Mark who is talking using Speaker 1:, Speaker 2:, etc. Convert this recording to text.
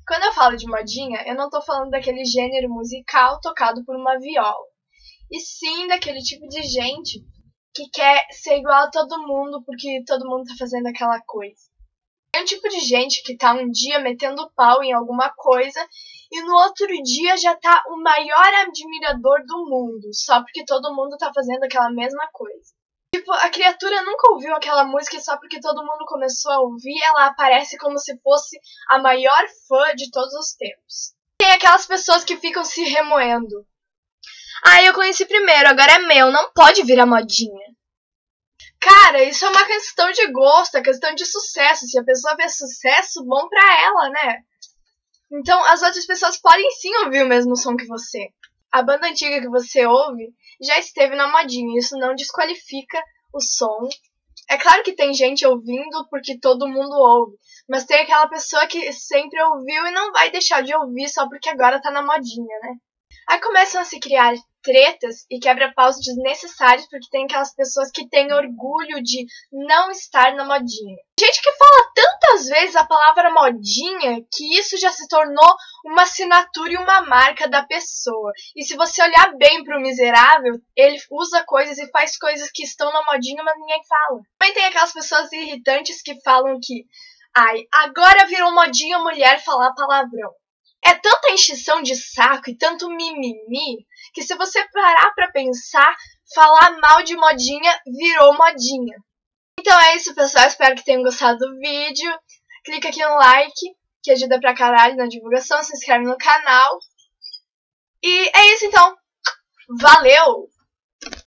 Speaker 1: Quando eu falo de modinha, eu não tô falando daquele gênero musical tocado por uma viola, e sim daquele tipo de gente que quer ser igual a todo mundo porque todo mundo tá fazendo aquela coisa. É um tipo de gente que tá um dia metendo pau em alguma coisa e no outro dia já tá o maior admirador do mundo, só porque todo mundo tá fazendo aquela mesma coisa. Tipo, a criatura nunca ouviu aquela música e só porque todo mundo começou a ouvir, ela aparece como se fosse a maior fã de todos os tempos. Tem aquelas pessoas que ficam se remoendo. Ah, eu conheci primeiro, agora é meu, não pode virar modinha. Cara, isso é uma questão de gosto, é questão de sucesso. Se a pessoa vê sucesso, bom pra ela, né? Então, as outras pessoas podem sim ouvir o mesmo som que você. A banda antiga que você ouve já esteve na modinha, isso não desqualifica o som. É claro que tem gente ouvindo porque todo mundo ouve, mas tem aquela pessoa que sempre ouviu e não vai deixar de ouvir só porque agora tá na modinha, né? Aí começam a se criar tretas e quebra-paus desnecessários porque tem aquelas pessoas que têm orgulho de não estar na modinha. Gente que fala tantas vezes a palavra modinha que isso já se tornou uma assinatura e uma marca da pessoa. E se você olhar bem pro miserável, ele usa coisas e faz coisas que estão na modinha, mas ninguém fala. Também tem aquelas pessoas irritantes que falam que ai, agora virou modinha mulher falar palavrão. É tanta encheção de saco e tanto mimimi que se você parar pra pensar, falar mal de modinha virou modinha. Então é isso, pessoal. Espero que tenham gostado do vídeo. Clica aqui no like, que ajuda pra caralho na divulgação. Se inscreve no canal. E é isso, então. Valeu!